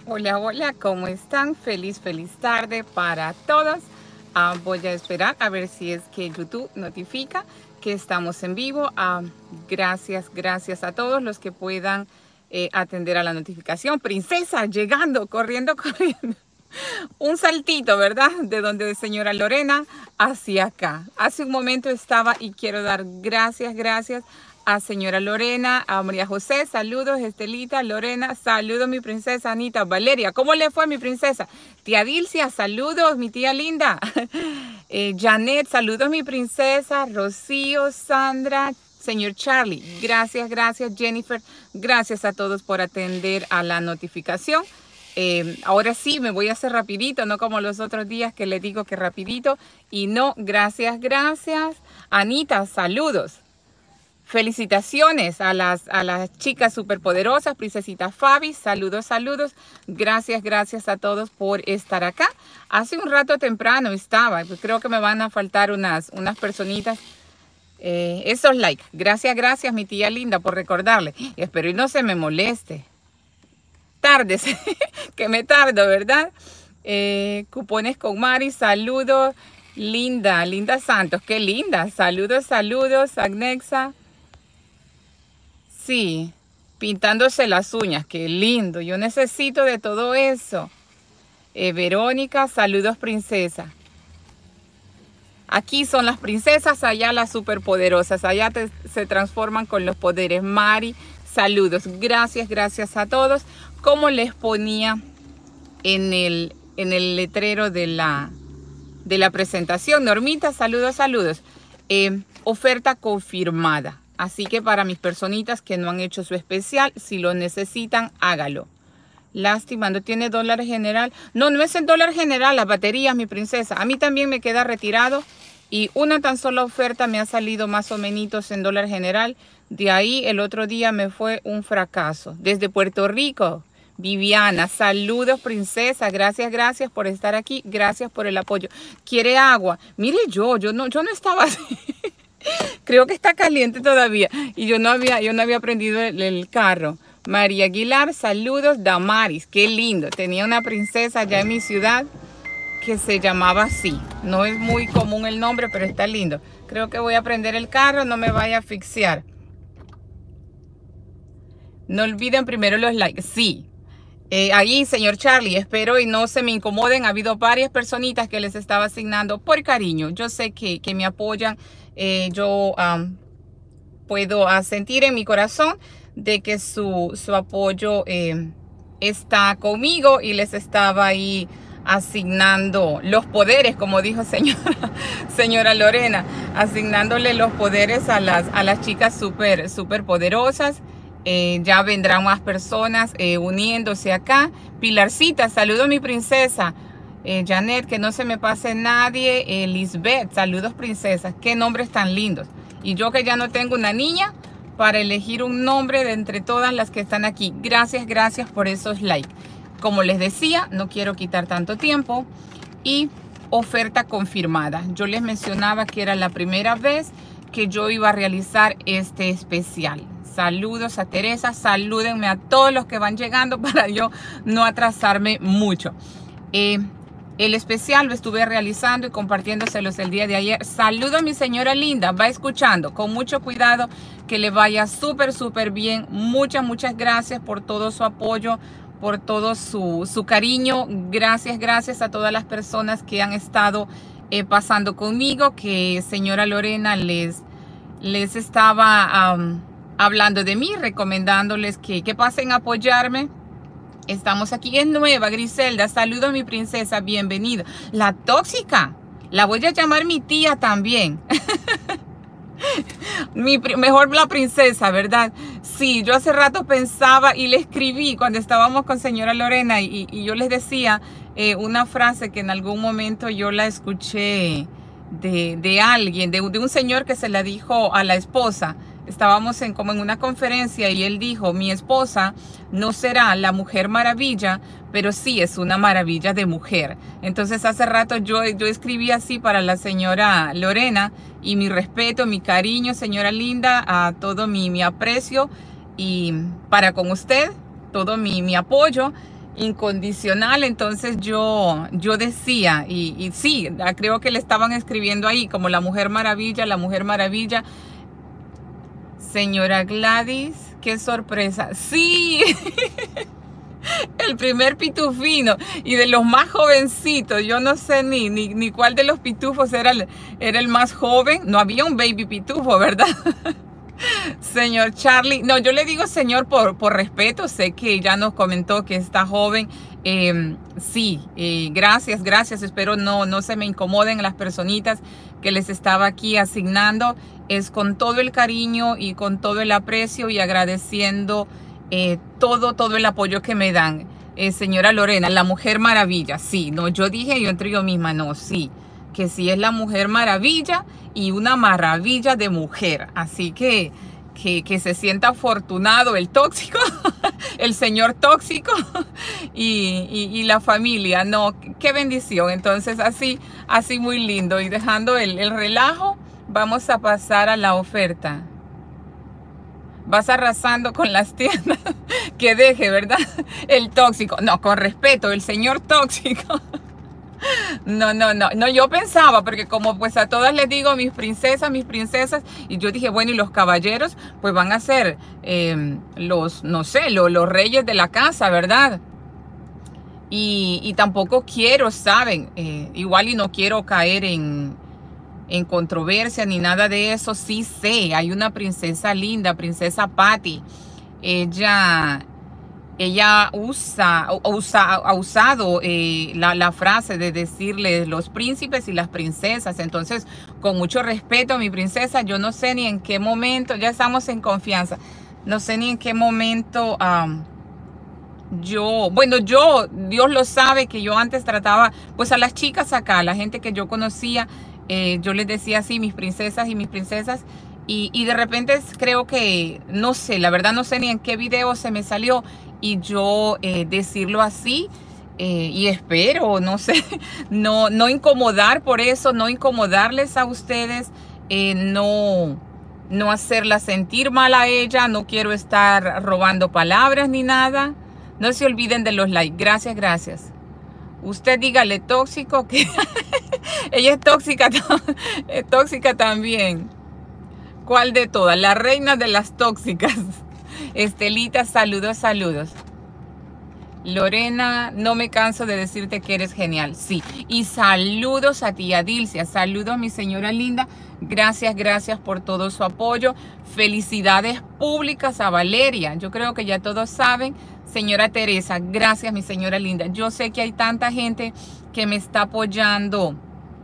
Hola, hola, ¿cómo están? Feliz tarde para todos. Voy a esperar a ver si es que YouTube notifica que estamos en vivo. Gracias a todos los que puedan atender a la notificación. Princesa, llegando, corriendo, corriendo. Un saltito, ¿verdad? De donde señora Lorena hacia acá. Hace un momento estaba y quiero dar gracias a señora Lorena, a María José, saludos, Estelita, Lorena, saludos mi princesa Anita, Valeria, ¿cómo le fue mi princesa? Tía Dilcia, saludos, mi tía linda. Janet, saludos mi princesa, Rocío, Sandra, señor Charlie, gracias, Jennifer, gracias a todos por atender a la notificación. Ahora sí, me voy a hacer rapidito, no como los otros días que le digo que rapidito. Y no, gracias. Anita, saludos. Felicitaciones a las chicas superpoderosas, princesita Fabi, saludos. Gracias a todos por estar acá. Hace un rato temprano estaba, pues creo que me van a faltar unas personitas. Esos likes. Gracias, mi tía linda, por recordarle. Espero y no se me moleste. Tardes, que me tardo, ¿verdad? Cupones con Mari, saludos. Linda Santos, qué linda. Saludos, Agnexa. Sí, pintándose las uñas, qué lindo. Yo necesito de todo eso. Verónica, saludos, princesa. Aquí son las princesas, allá las superpoderosas. Allá se transforman con los poderes. Mari, saludos. Gracias a todos. Como les ponía en el letrero de la presentación. Normita, saludos. Oferta confirmada. Así que para mis personitas que no han hecho su especial, si lo necesitan, hágalo. Lástima, no tiene dólar general. No es en dólar general, las baterías, mi princesa. A mí también me queda retirado y una tan sola oferta me ha salido más o menos en dólar general. De ahí el otro día me fue un fracaso. Desde Puerto Rico, Viviana, saludos, princesa. Gracias por estar aquí. Gracias por el apoyo. ¿Quiere agua? Mire, yo no estaba así. Creo que está caliente todavía y yo no había prendido el carro. María Aguilar, saludos. Damaris, qué lindo. Tenía una princesa allá en mi ciudad que se llamaba así. No es muy común el nombre, pero está lindo. Creo que voy a prender el carro, no me vaya a asfixiar. No olviden primero los likes. Sí. Ahí, señor Charlie, espero y no se me incomoden. Ha habido varias personitas que les estaba asignando por cariño. Yo sé que me apoyan. Yo puedo sentir en mi corazón de que su apoyo está conmigo y les estaba ahí asignando los poderes, como dijo señora Lorena, asignándole los poderes a las chicas súper poderosas. Ya vendrán más personas uniéndose acá. Pilarcita, saludo mi princesa. Janet, que no se me pase nadie. Lisbeth, saludos princesas. Qué nombres tan lindos. Y yo que ya no tengo una niña para elegir un nombre de entre todas las que están aquí. Gracias por esos likes. Como les decía, no quiero quitar tanto tiempo. Y oferta confirmada. Yo les mencionaba que era la primera vez que yo iba a realizar este especial. Saludos a Teresa, salúdenme a todos los que van llegando para yo no atrasarme mucho. El especial lo estuve realizando y compartiéndoselos el día de ayer. Saludo a mi señora linda, va escuchando con mucho cuidado, que le vaya súper bien. Muchas gracias por todo su apoyo, por todo su cariño. Gracias a todas las personas que han estado pasando conmigo, que señora Lorena les estaba hablando de mí, recomendándoles que pasen a apoyarme. Estamos aquí, es nueva, Griselda, saludo a mi princesa, bienvenida. La tóxica, la voy a llamar mi tía también. Mejor la princesa, ¿verdad? Sí, yo hace rato pensaba y le escribí cuando estábamos con señora Lorena y yo les decía una frase que en algún momento yo la escuché de alguien, de un señor que se la dijo a la esposa. Estábamos como en una conferencia y él dijo: mi esposa no será la mujer maravilla, pero sí es una maravilla de mujer. Entonces hace rato yo escribí así para la señora Lorena, y mi respeto, mi cariño, señora linda, a todo mi aprecio y para con usted, todo mi apoyo. incondicional. Entonces yo decía, y sí, creo que le estaban escribiendo ahí como la Mujer Maravilla, la Mujer Maravilla. Señora Gladys, qué sorpresa. Sí, el primer pitufino y de los más jovencitos. Yo no sé ni cuál de los pitufos era el más joven. No había un baby pitufo, ¿verdad? Señor Charlie, no, yo le digo señor por respeto. Sé que ya nos comentó que está joven. Sí, gracias. Espero no se me incomoden las personitas que les estaba aquí asignando. Es con todo el cariño y con todo el aprecio y agradeciendo todo el apoyo que me dan. Señora Lorena, la Mujer Maravilla. Sí, no, yo dije yo entre yo misma, no, sí, que sí es la Mujer Maravilla y una maravilla de mujer. Así que se sienta afortunado el tóxico, el señor tóxico y la familia. No, qué bendición. Entonces así muy lindo. Y dejando el relajo, vamos a pasar a la oferta. Vas arrasando con las tiendas. Que deje, ¿verdad? El tóxico. No, con respeto, el señor tóxico. No, yo pensaba, porque como pues a todas les digo mis princesas, y yo dije, bueno, y los caballeros, pues van a ser no sé, los reyes de la casa, ¿verdad? Y tampoco quiero, ¿saben? Igual y no quiero caer en controversia ni nada de eso. Sí sé, hay una princesa linda, princesa Patty. Ella ha usado la frase de decirle los príncipes y las princesas. Entonces, con mucho respeto, mi princesa, yo no sé ni en qué momento, ya estamos en confianza, no sé ni en qué momento Dios lo sabe que yo antes trataba, pues a las chicas acá, a la gente que yo conocía, yo les decía así, mis princesas y mis princesas. Y de repente creo que, no sé, la verdad no sé ni en qué video se me salió y yo decirlo así, y espero, no sé, no incomodar por eso, no incomodarles a ustedes, no hacerla sentir mal a ella. No quiero estar robando palabras ni nada. No se olviden de los likes. Gracias. Usted dígale tóxico, que ella es tóxica también. ¿Cuál de todas? La reina de las tóxicas. Estelita, saludos. Lorena, no me canso de decirte que eres genial. Sí, y saludos a ti, Adilcia. Saludos, mi señora linda. Gracias por todo su apoyo. Felicidades públicas a Valeria. Yo creo que ya todos saben. Señora Teresa, gracias, mi señora linda. Yo sé que hay tanta gente que me está apoyando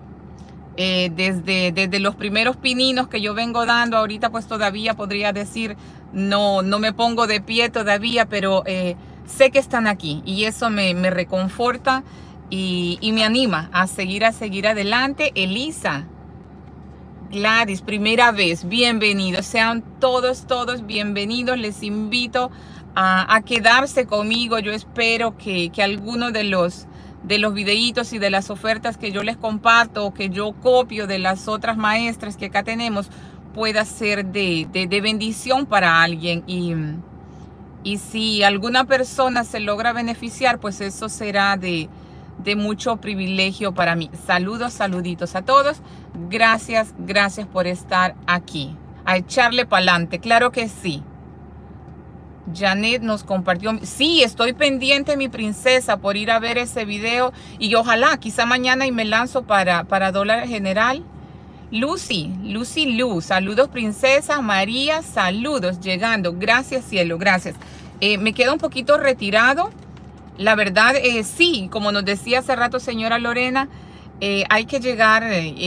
desde los primeros pininos que yo vengo dando. Ahorita pues todavía podría decir, no me pongo de pie todavía, pero sé que están aquí y eso me reconforta y me anima a seguir adelante. Elisa, Gladys, primera vez, bienvenidos. Sean todos bienvenidos. Les invito a quedarse conmigo. Yo espero que alguno de los videitos y de las ofertas que yo les comparto o que yo copio de las otras maestras que acá tenemos pueda ser de bendición para alguien. Y si alguna persona se logra beneficiar, pues eso será de mucho privilegio para mí. Saluditos a todos. Gracias por estar aquí. A echarle para adelante, claro que sí. Janet nos compartió. Sí, estoy pendiente, mi princesa, por ir a ver ese video. Y ojalá, quizá mañana y me lanzo para Dólar General. Lucy, saludos princesa. María, saludos, llegando. Gracias, cielo, gracias. Me quedo un poquito retirado. La verdad, sí, como nos decía hace rato señora Lorena, hay que llegar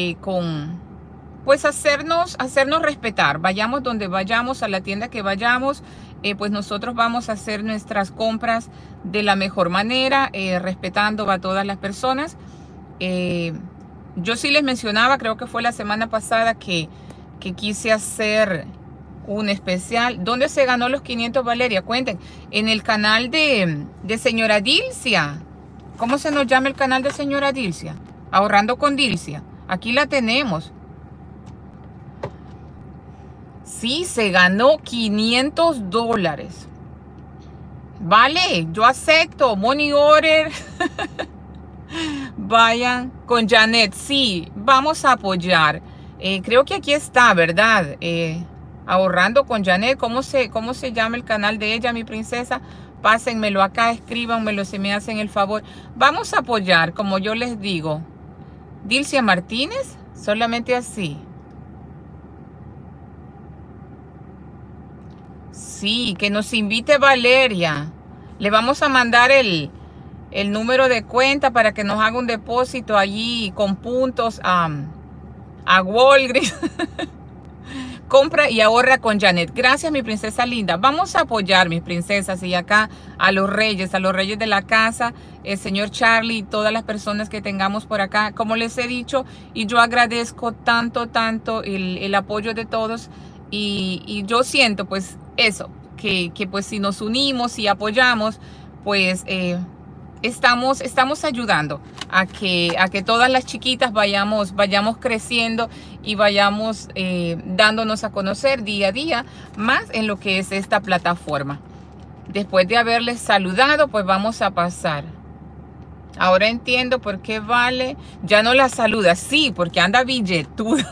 pues hacernos respetar. Vayamos donde vayamos, a la tienda que vayamos, pues nosotros vamos a hacer nuestras compras de la mejor manera, respetando a todas las personas. Yo sí les mencionaba, creo que fue la semana pasada, que quise hacer un especial. ¿Dónde se ganó los 500, Valeria? Cuenten. En el canal de señora Dilcia. ¿Cómo se nos llama el canal de señora Dilcia? Ahorrando con Dilcia. Aquí la tenemos. Sí, se ganó $500. Vale, yo acepto. Money order. Vayan con Janet. Sí, vamos a apoyar. Creo que aquí está, ¿verdad? Ahorrando con Janet. ¿Cómo se llama el canal de ella, mi princesa? Pásenmelo acá, escríbanmelo si me hacen el favor. Vamos a apoyar, como yo les digo. Dilcia Martínez, solamente así. Sí, que nos invite Valeria. Le vamos a mandar el número de cuenta para que nos haga un depósito allí con puntos a Walgreens. Compra y ahorra con Janet. Gracias, mi princesa linda. Vamos a apoyar, mis princesas, y acá a los reyes de la casa, el señor Charlie y todas las personas que tengamos por acá. Como les he dicho, y yo agradezco tanto el apoyo de todos. Y yo siento, pues, eso, que pues si nos unimos y apoyamos, pues estamos ayudando a que todas las chiquitas vayamos creciendo y vayamos dándonos a conocer día a día más en lo que es esta plataforma. Después de haberles saludado, pues vamos a pasar. Ahora entiendo por qué Vale ya no la saluda. Sí, porque anda billetuda.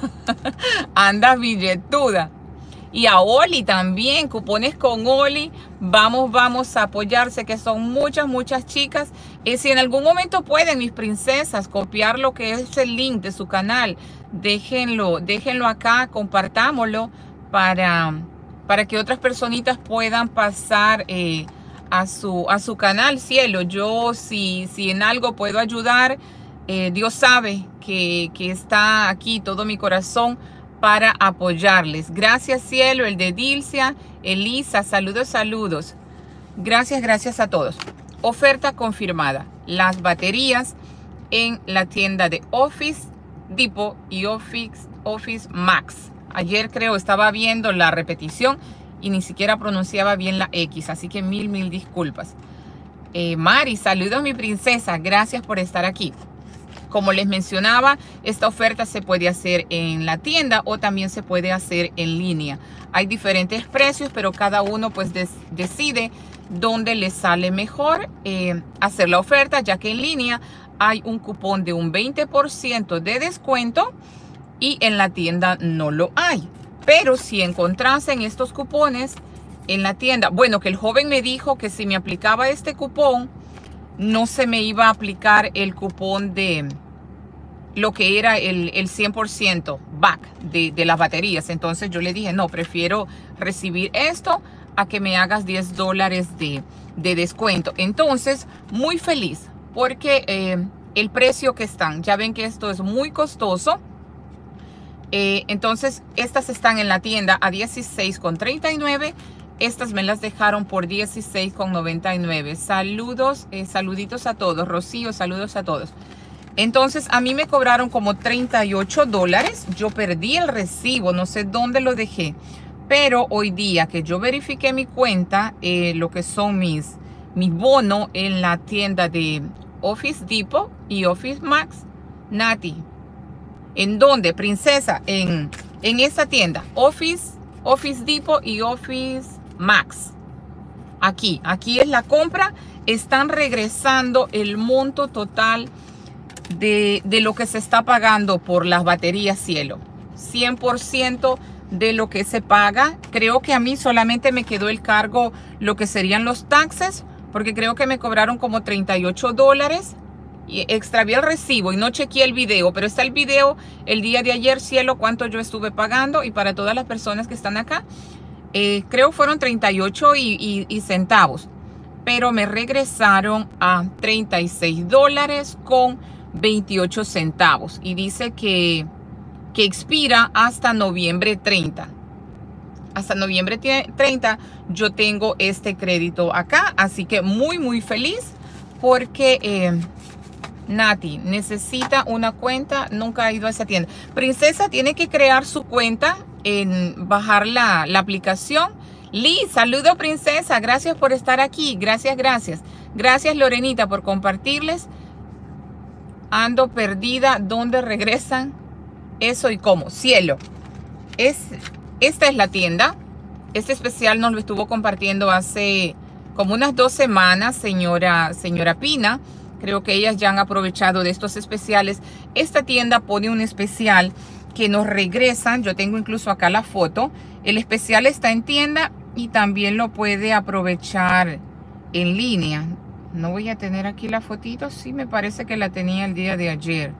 Anda billetuda. Y a Oli también, cupones con Oli. Vamos a apoyarse, que son muchas chicas. Si en algún momento pueden, mis princesas, copiar lo que es el link de su canal, déjenlo acá, compartámoslo para que otras personitas puedan pasar a su canal, cielo. Yo si en algo puedo ayudar, Dios sabe que está aquí todo mi corazón para apoyarles. Gracias, cielo, el de Dilcia, Elisa, saludos. Gracias a todos. Oferta confirmada. Las baterías en la tienda de Office Depot y Office Max. Ayer creo estaba viendo la repetición y ni siquiera pronunciaba bien la X, así que mil disculpas. Mari, saludos, mi princesa. Gracias por estar aquí. Como les mencionaba, esta oferta se puede hacer en la tienda o también se puede hacer en línea. Hay diferentes precios, pero cada uno pues decide dónde le sale mejor hacer la oferta, ya que en línea hay un cupón de un 20% de descuento y en la tienda no lo hay. Pero si encontrasen estos cupones en la tienda, bueno, que el joven me dijo que si me aplicaba este cupón, no se me iba a aplicar el cupón de lo que era el 100% back de las baterías. Entonces yo le dije, no, prefiero recibir esto a que me hagas $10 de descuento. Entonces, muy feliz porque el precio que están, ya ven que esto es muy costoso. Entonces, estas están en la tienda a $16,39. Estas me las dejaron por $16,99. Saludos, saluditos a todos. Rocío, saludos a todos. Entonces, a mí me cobraron como $38. Yo perdí el recibo, no sé dónde lo dejé. Pero hoy día que yo verifiqué mi cuenta, lo que son mis bonos en la tienda de Office Depot y Office Max, Nati, ¿en dónde, princesa? En esa tienda, Office Depot y Office Max. Aquí es la compra. Están regresando el monto total de lo que se está pagando por las baterías, cielo. 100% de lo que se paga. Creo que a mí solamente me quedó el cargo, lo que serían los taxes, porque creo que me cobraron como $38. Y extravié el recibo y no chequeé el video, pero está el video el día de ayer, cielo, cuánto yo estuve pagando. Y para todas las personas que están acá, creo fueron 38 y centavos, pero me regresaron a $36 con 28 centavos y dice que expira hasta noviembre 30. Hasta noviembre 30 yo tengo este crédito acá, así que muy feliz porque Nati necesita una cuenta. Nunca ha ido a esa tienda. Princesa tiene que crear su cuenta, bajar la aplicación. Liz, saludo, princesa. Gracias por estar aquí. Gracias. Gracias, Lorenita, por compartirles. Ando perdida. ¿Dónde regresan? Eso y cómo. Cielo. Esta es la tienda. Este especial nos lo estuvo compartiendo hace como unas 2 semanas, señora Pina. Creo que ellas ya han aprovechado de estos especiales. Esta tienda pone un especial que nos regresan. Yo tengo incluso acá la foto. El especial está en tienda y también lo puede aprovechar en línea. No voy a tener aquí la fotito. Sí, me parece que la tenía el día de ayer.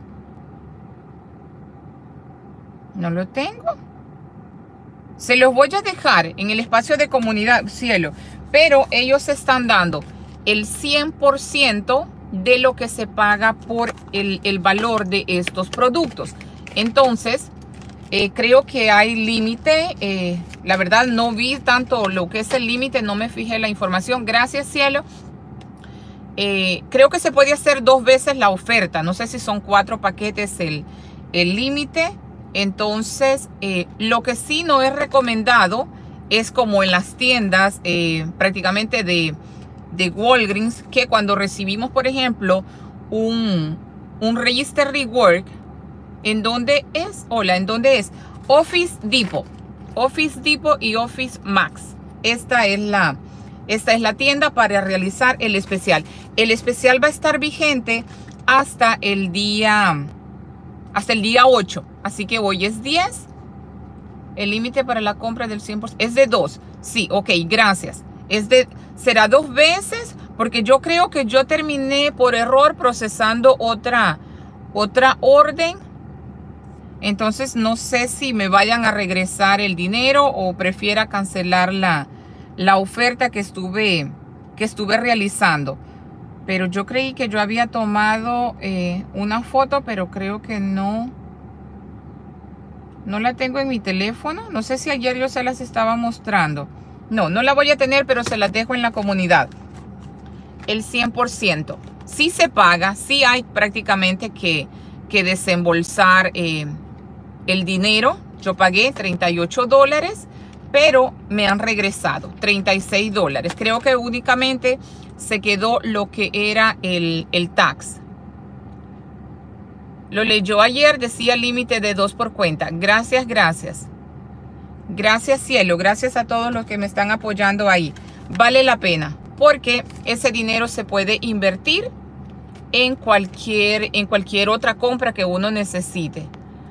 No lo tengo. Se los voy a dejar en el espacio de comunidad, cielo. Pero ellos están dando el 100% de lo que se paga por el valor de estos productos. Entonces, creo que hay límite. La verdad no vi tanto lo que es el límite, no me fijé la información. Gracias, cielo. Creo que se puede hacer 2 veces la oferta. No sé si son 4 paquetes el límite. Entonces, lo que sí no es recomendado es como en las tiendas prácticamente de Walgreens, que cuando recibimos, por ejemplo, un Register Rework, ¿en dónde es? Hola, ¿en dónde es? Office Depot y Office Max. Esta es la tienda para realizar el especial. El especial va a estar vigente hasta el día 8. Así que hoy es 10. El límite para la compra del 100% es de 2. Sí, ok, gracias. Será 2 veces porque yo creo que yo terminé por error procesando otra orden. Entonces no sé si me vayan a regresar el dinero o prefiera cancelar la oferta que estuve realizando. Pero yo creí que yo había tomado una foto, pero creo que no la tengo en mi teléfono. No sé si ayer yo se las estaba mostrando. No la voy a tener, pero se las dejo en la comunidad. El 100%. Sí se paga, sí hay prácticamente que desembolsar el dinero. Yo pagué $38, pero me han regresado $36. Creo que únicamente se quedó lo que era el tax. Lo leyó ayer, decía límite de 2 por cuenta. Gracias. Gracias, cielo. Gracias a todos los que me están apoyando ahí. Vale la pena porque ese dinero se puede invertir en cualquier otra compra que uno necesite.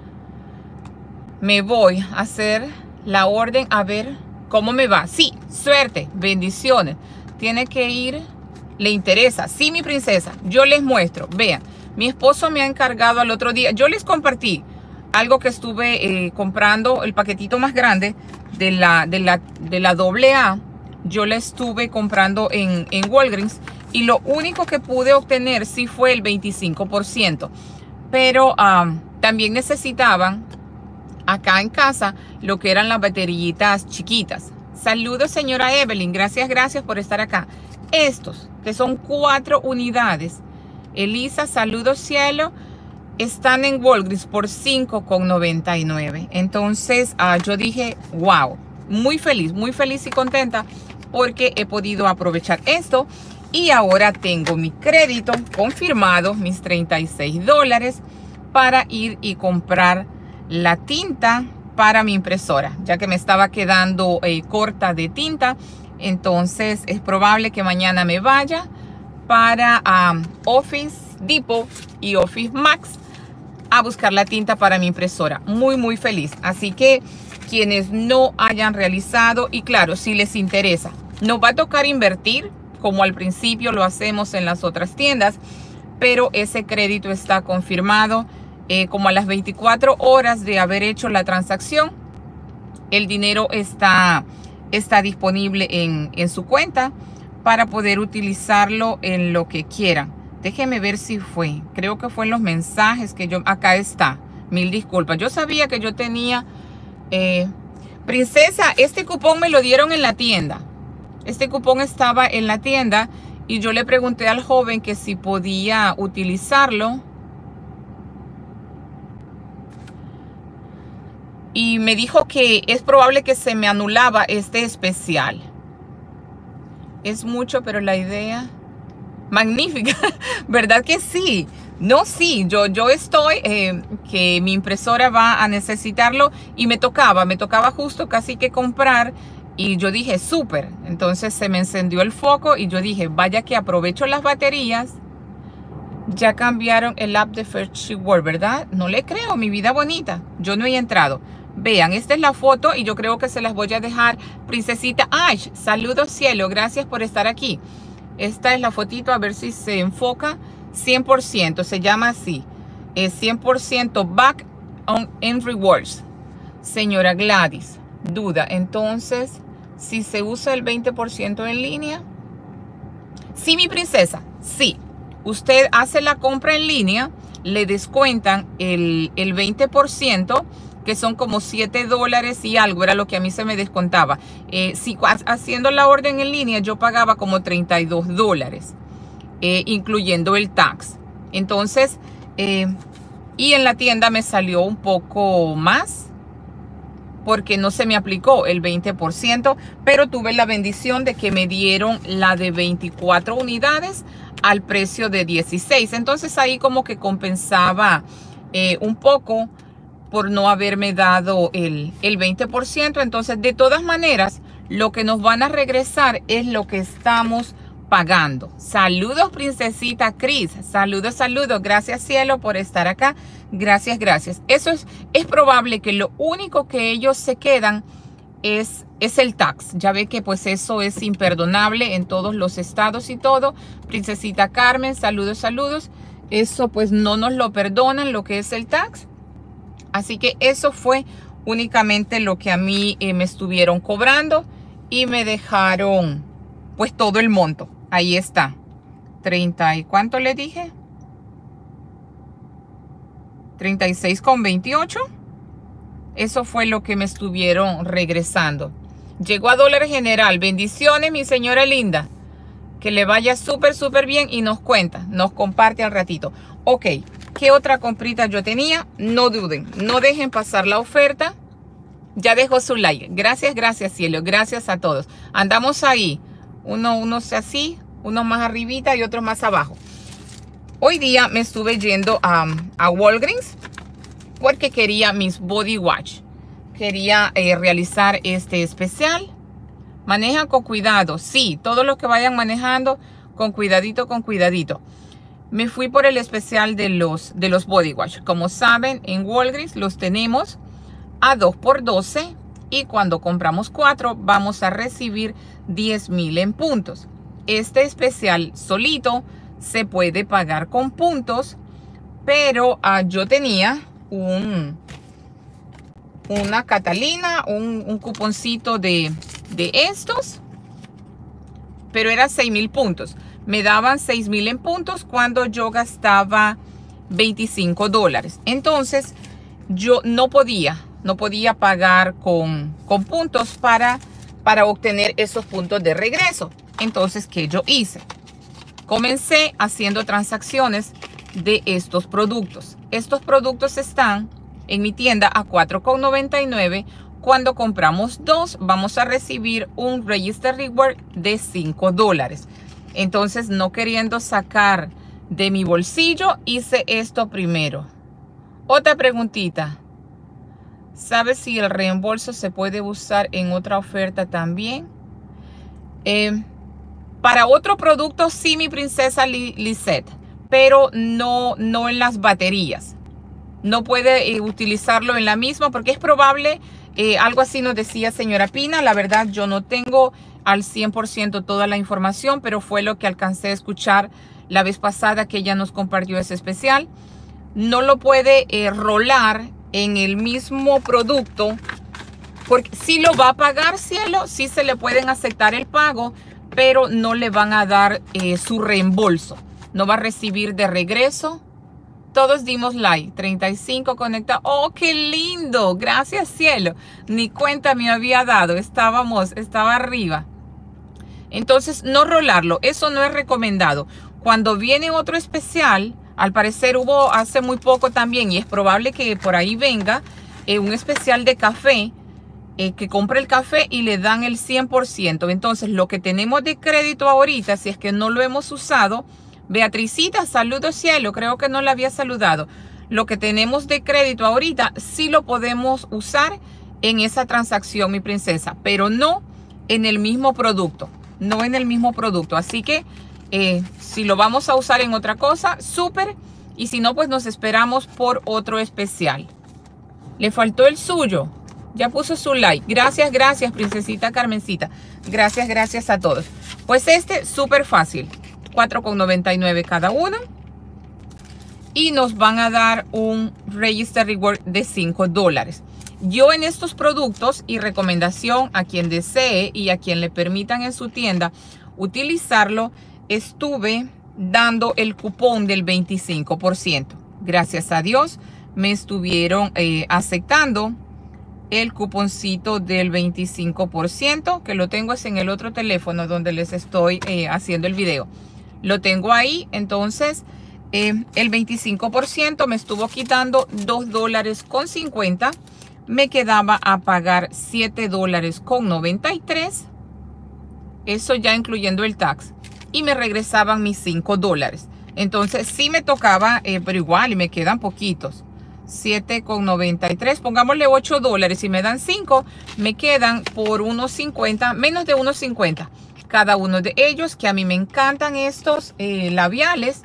Me voy a hacer la orden a ver cómo me va. Sí, suerte, bendiciones. Tiene que ir, le interesa. Sí, mi princesa, yo les muestro. Vean, mi esposo me ha encargado al otro día. Yo les compartí algo que estuve comprando, el paquetito más grande de la AA. Yo la estuve comprando en Walgreens y lo único que pude obtener sí fue el 25%. Pero también necesitaban acá en casa lo que eran las baterillitas chiquitas. Saludos, señora Evelyn. Gracias por estar acá. Estos, que son 4 unidades. Elisa, saludos, cielo. Están en Walgreens por $5.99. Entonces yo dije, wow, muy feliz y contenta porque he podido aprovechar esto. Y ahora tengo mi crédito confirmado, mis $36, para ir y comprar la tinta para mi impresora, ya que me estaba quedando corta de tinta. Entonces es probable que mañana me vaya para Office Depot y Office Max a buscar la tinta para mi impresora. Muy feliz. Así que quienes no hayan realizado, y claro, si les interesa, nos va a tocar invertir como al principio lo hacemos en las otras tiendas, pero ese crédito está confirmado. Como a las 24 horas de haber hecho la transacción, el dinero está disponible en su cuenta para poder utilizarlo en lo que quieran. Déjenme ver si fue. Creo que fue en los mensajes que yo... Acá está. Mil disculpas. Yo sabía que yo tenía... princesa, este cupón me lo dieron en la tienda. Este cupón estaba en la tienda y yo le pregunté al joven que si podía utilizarlo. Y me dijo que es probable que se me anulaba este especial. Es mucho, pero la idea... magnífica, ¿verdad que sí? No, sí, yo estoy, que mi impresora va a necesitarlo y me tocaba justo casi que comprar Y yo dije, súper. Entonces se me encendió el foco y yo dije, vaya que aprovecho las baterías. Ya cambiaron el app de Fertig World, ¿verdad? No le creo, mi vida bonita. Yo no he entrado. Vean, esta es la foto y yo creo que se las voy a dejar. Princesita Ash, saludos cielo, gracias por estar aquí. Esta es la fotito, a ver si se enfoca. 100%, se llama así. Es 100% back on in rewards. Señora Gladys, duda. Entonces, si se usa el 20% en línea. Sí, mi princesa, sí. Usted hace la compra en línea, le descuentan el 20%, que son como $7 y algo, era lo que a mí se me descontaba. Si haciendo la orden en línea, yo pagaba como $32, incluyendo el tax. Entonces, y en la tienda me salió un poco más, porque no se me aplicó el 20%, pero tuve la bendición de que me dieron la de 24 unidades al precio de 16. Entonces ahí como que compensaba un poco por no haberme dado el 20%. Entonces, de todas maneras, lo que nos van a regresar es lo que estamos pagando. Saludos, princesita Cris. Saludos, saludos. Gracias, cielo, por estar acá. Gracias, gracias. Eso es probable que lo único que ellos se quedan es el tax. Ya ve que pues eso es imperdonable en todos los estados y todo. Princesita Carmen, saludos, saludos. Eso pues no nos lo perdonan, lo que es el tax. Así que eso fue únicamente lo que a mí me estuvieron cobrando y me dejaron pues todo el monto. Ahí está. 30 y ¿cuánto le dije? 36,28. Eso fue lo que me estuvieron regresando. Llegó a dólar general. Bendiciones, mi señora linda. Que le vaya súper, súper bien y nos cuenta, nos comparte al ratito. Ok, ¿qué otra comprita yo tenía? No duden, no dejen pasar la oferta. Ya dejó su like. Gracias, gracias, cielo. Gracias a todos. Andamos ahí. Unos así, unos más arribita y otros más abajo. Hoy día me estuve yendo a Walgreens porque quería mis body wash. Quería realizar este especial. Manejan con cuidado. Sí, todos los que vayan manejando con cuidadito, con cuidadito. Me fui por el especial de los body wash. Como saben, en Walgreens los tenemos a 2 por $12 y cuando compramos 4 vamos a recibir 10,000 en puntos. Este especial solito se puede pagar con puntos, pero yo tenía una Catalina, un cuponcito de estos, pero era 6,000 puntos. Me daban 6,000 en puntos cuando yo gastaba $25. Entonces yo no podía pagar con puntos para obtener esos puntos de regreso. Entonces, ¿qué yo hice? Comencé haciendo transacciones de estos productos. Estos productos están en mi tienda a $4,99. Cuando compramos 2, vamos a recibir un Register Reward de $5. Entonces, no queriendo sacar de mi bolsillo, hice esto primero. Otra preguntita. ¿Sabes si el reembolso se puede usar en otra oferta también? Para otro producto, sí, mi princesa Lisette, pero no en las baterías. No puede utilizarlo en la misma porque es probable, algo así nos decía señora Pina. La verdad, yo no tengo al 100% toda la información, pero fue lo que alcancé a escuchar la vez pasada que ella nos compartió ese especial. No lo puede rolar en el mismo producto, porque sí lo va a pagar, cielo, sí se le pueden aceptar el pago, pero no le van a dar su reembolso. No va a recibir de regreso. Todos dimos like. 35 conectados. ¡Oh, qué lindo! Gracias, cielo. Ni cuenta me había dado. Estaba arriba. Entonces, no rolarlo. Eso no es recomendado. Cuando viene otro especial, al parecer hubo hace muy poco también, y es probable que por ahí venga un especial de café, que compre el café y le dan el 100%. Entonces, lo que tenemos de crédito ahorita, si es que no lo hemos usado, Beatricita, saludos cielo, creo que no la había saludado. Lo que tenemos de crédito ahorita, sí lo podemos usar en esa transacción, mi princesa, pero no en el mismo producto, no en el mismo producto. Así que si lo vamos a usar en otra cosa, súper. Y si no, pues nos esperamos por otro especial. Le faltó el suyo. Ya puso su like. Gracias, gracias, princesita Carmencita. Gracias, gracias a todos. Pues este, súper fácil. $4.99 cada uno. Y nos van a dar un Register Reward de $5. Yo en estos productos, y recomendación a quien desee y a quien le permitan en su tienda utilizarlo, estuve dando el cupón del 25%. Gracias a Dios me estuvieron aceptando el cuponcito del 25%, que lo tengo es en el otro teléfono donde les estoy haciendo el video. Lo tengo ahí, entonces el 25% me estuvo quitando $2.50. Me quedaba a pagar $7.93. Eso ya incluyendo el tax. Y me regresaban mis $5. Entonces sí me tocaba, pero igual, y me quedan poquitos. 7,93, pongámosle $8 y me dan 5, me quedan por unos 50, menos de unos 50 cada uno de ellos, que a mí me encantan estos labiales.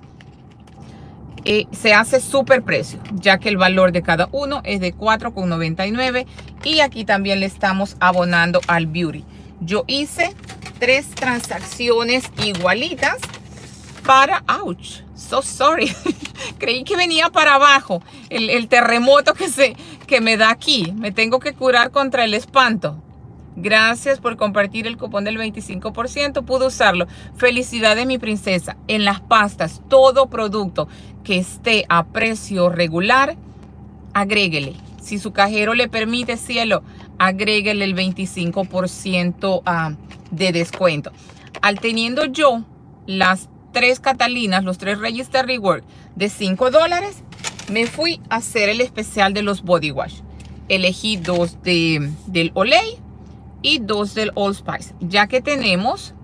Se hace súper precio, ya que el valor de cada uno es de $4,99 y aquí también le estamos abonando al Beauty. Yo hice 3 transacciones igualitas para, ouch, so sorry, creí que venía para abajo el terremoto que me da aquí. Me tengo que curar contra el espanto. Gracias por compartir el cupón del 25%, pude usarlo. Felicidades, mi princesa. En las pastas, todo producto que esté a precio regular, agréguele. Si su cajero le permite, cielo, agréguele el 25% de descuento. Al teniendo yo las 3 Catalinas, los 3 Register Reward de $5, me fui a hacer el especial de los body wash. Elegí 2 del Olay y 2 del Old Spice. Ya que tenemos,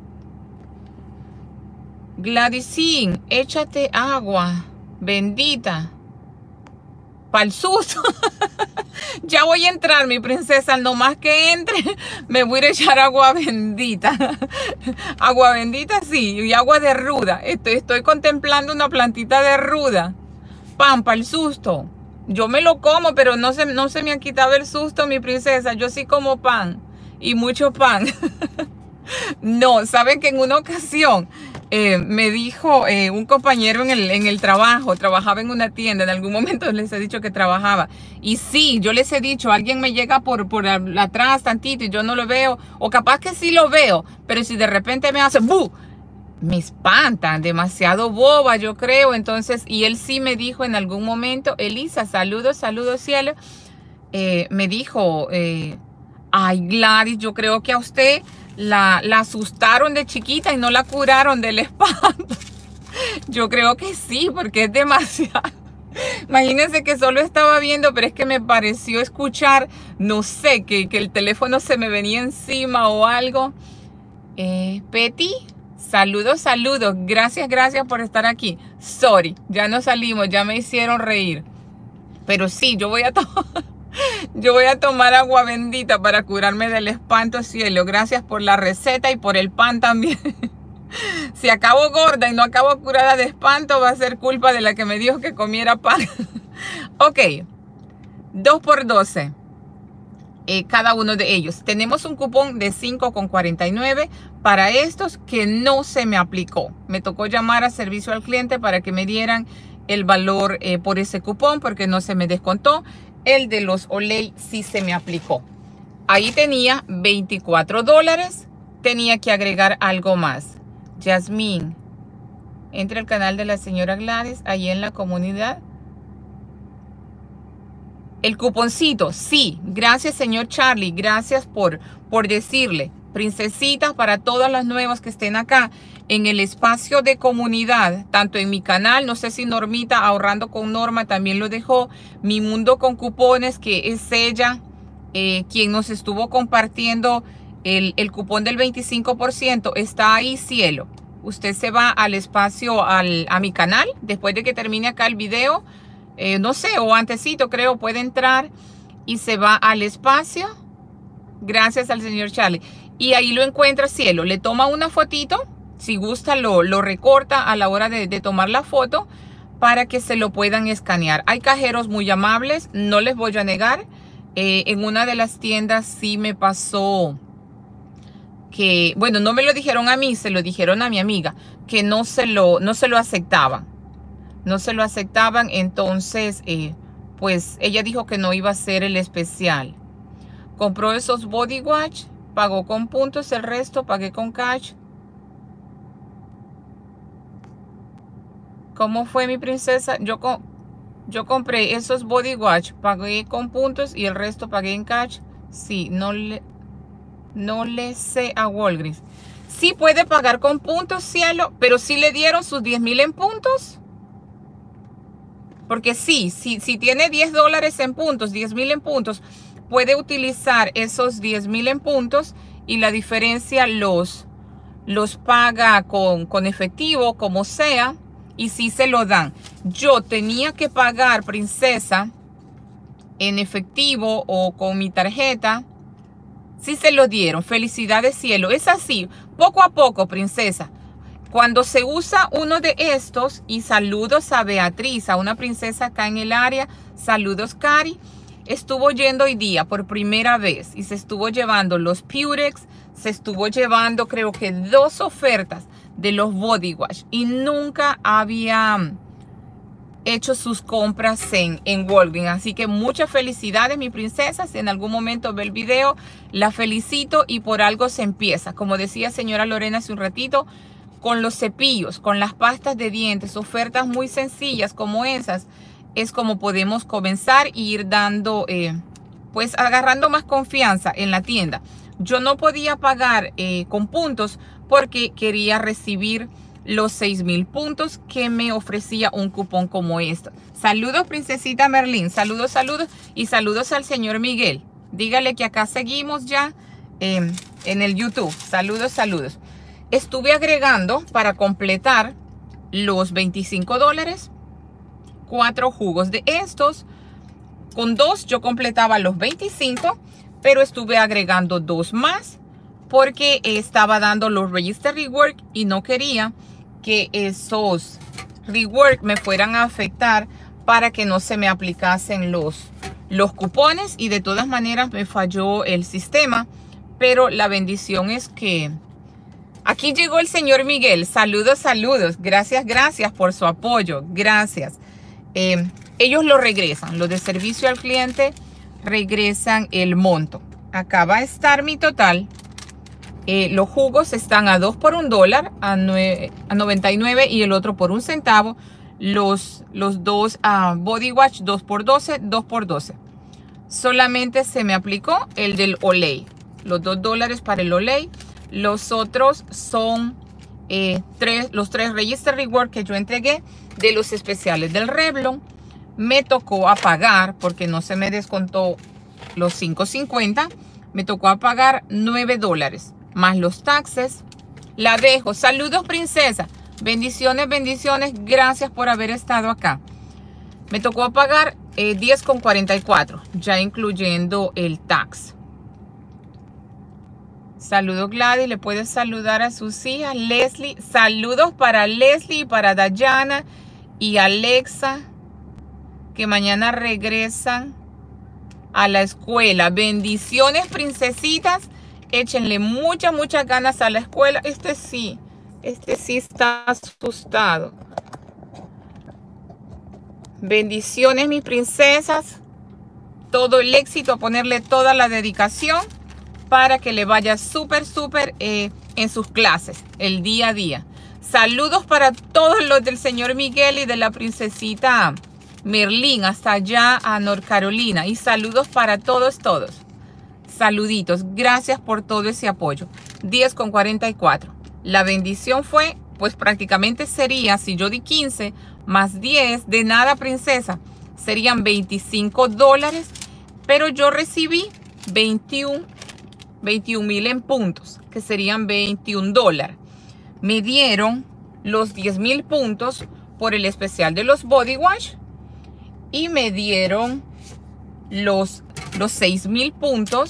Gladysín, échate agua bendita para el susto. Ya voy a entrar, mi princesa. No más que entre, me voy a echar agua bendita. Agua bendita, sí, y agua de ruda. Estoy contemplando una plantita de ruda. Pan para el susto. Yo me lo como, pero no se me ha quitado el susto, mi princesa. Yo sí como pan, y mucho pan. No, saben que en una ocasión me dijo un compañero en el trabajo, trabajaba en una tienda, en algún momento les he dicho que trabajaba, y sí, yo les he dicho, alguien me llega por atrás tantito y yo no lo veo, o capaz que sí lo veo, pero si de repente me hace ¡bu! Me espantan, demasiado boba, yo creo. Entonces, y él sí me dijo en algún momento, Elisa, saludos, saludos, cielo, me dijo, ay, Gladys, yo creo que a usted la asustaron de chiquita y no la curaron del espanto. Yo creo que sí, porque es demasiado. Imagínense que solo estaba viendo, pero es que me pareció escuchar, no sé, que el teléfono se me venía encima o algo. Petty, saludos, saludos. Gracias, gracias por estar aquí. Sorry, ya nos salimos, ya me hicieron reír. Pero sí, yo voy a tomar agua bendita para curarme del espanto, cielo. Gracias por la receta y por el pan también. Si acabo gorda y no acabo curada de espanto, va a ser culpa de la que me dijo que comiera pan. Ok, 2 por 12. Cada uno de ellos. Tenemos un cupón de $5,49 para estos que no se me aplicó. Me tocó llamar a servicio al cliente para que me dieran el valor por ese cupón, porque no se me descontó. El de los Olay sí se me aplicó. Ahí tenía $24. Tenía que agregar algo más. Yasmín, entre al canal de la señora Gladys, ahí en la comunidad. El cuponcito, sí. Gracias, señor Charlie. Gracias por decirle. Princesitas, para todas las nuevas que estén acá en el espacio de comunidad, tanto en mi canal, no sé si Normita, Ahorrando con Norma, también lo dejó, Mi Mundo con Cupones, que es ella quien nos estuvo compartiendo el cupón del 25%, está ahí, cielo. Usted se va al espacio, a mi canal, después de que termine acá el video, no sé, o antesito creo, puede entrar y se va al espacio. Gracias al señor Charlie. y ahí lo encuentra, cielo. Le toma una fotito, si gusta lo recorta a la hora de tomar la foto para que se lo puedan escanear. Hay cajeros muy amables, no les voy a negar. En una de las tiendas sí me pasó que, bueno, no me lo dijeron a mí, se lo dijeron a mi amiga, que no se lo aceptaban. No se lo aceptaban, entonces, pues ella dijo que no iba a ser el especial. Compró esos body wash, pagó con puntos, el resto pagué con cash. ¿Cómo fue, mi princesa? Yo compré esos body wash, pagué con puntos y el resto pagué en cash. Sí, no le sé a Walgreens. Sí puede pagar con puntos, cielo, pero sí le dieron sus 10,000 en puntos. Porque sí, si tiene $10 en puntos, 10,000 en puntos, puede utilizar esos 10,000 en puntos y la diferencia los paga con efectivo, como sea, y sí se lo dan. Yo tenía que pagar, princesa, en efectivo o con mi tarjeta. Sí se lo dieron. Felicidades, cielo. Es así, poco a poco, princesa. Cuando se usa uno de estos, y saludos a Beatriz, a una princesa acá en el área, saludos, Cari, estuvo yendo hoy día por primera vez y se estuvo llevando los Purex, se estuvo llevando creo que 2 ofertas de los body wash y nunca había hecho sus compras en Walgreens. Así que muchas felicidades, mi princesa. Si en algún momento ve el video, la felicito y por algo se empieza. Como decía señora Lorena hace un ratito, con los cepillos, con las pastas de dientes, ofertas muy sencillas como esas, es como podemos comenzar e ir dando, pues agarrando más confianza en la tienda. Yo no podía pagar con puntos porque quería recibir los 6,000 puntos que me ofrecía un cupón como este. Saludos, princesita Merlín. Saludos, saludos. Y saludos al señor Miguel. Dígale que acá seguimos ya en el YouTube. Saludos, saludos. Estuve agregando para completar los $25, 4 jugos de estos. Con 2 yo completaba los 25, pero estuve agregando 2 más porque estaba dando los Register Rework y no quería que esos rework me fueran a afectar para que no se me aplicasen los cupones, y de todas maneras me falló el sistema. Pero la bendición es que aquí llegó el señor Miguel. Saludos, saludos. Gracias, gracias por su apoyo. Gracias. Ellos lo regresan. Los de servicio al cliente regresan el monto. Acá va a estar mi total. Los jugos están a 2 por $1, a 99 y el otro por 1 centavo. Los dos body wash 2 por 12, 2 por 12. Solamente se me aplicó el del Olay. Los $2 para el Olay. Los otros son los 3 Register Reward que yo entregué de los especiales del Revlon. Me tocó a pagar, porque no se me descontó los $5.50. Me tocó a pagar $9 más los taxes. La dejo. Saludos, princesa. Bendiciones, bendiciones. Gracias por haber estado acá. Me tocó a pagar $10.44, ya incluyendo el tax. Saludos, Gladys. Le puedes saludar a sus hijas. Leslie. Saludos para Leslie, para Dayana y Alexa, que mañana regresan a la escuela. Bendiciones, princesitas. Échenle muchas ganas a la escuela. Este sí está asustado. Bendiciones, mis princesas. Todo el éxito, a ponerle toda la dedicación para que le vaya súper en sus clases, el día a día. Saludos para todos los del señor Miguel y de la princesita Merlín, hasta allá a North Carolina. Y saludos para todos. Saluditos. Gracias por todo ese apoyo. 10.44. La bendición fue, pues prácticamente sería, si yo di 15 más 10, de nada, princesa, serían $25. Pero yo recibí 21,000 en puntos, que serían $21. Me dieron los 10,000 puntos por el especial de los body wash y me dieron los 6,000 puntos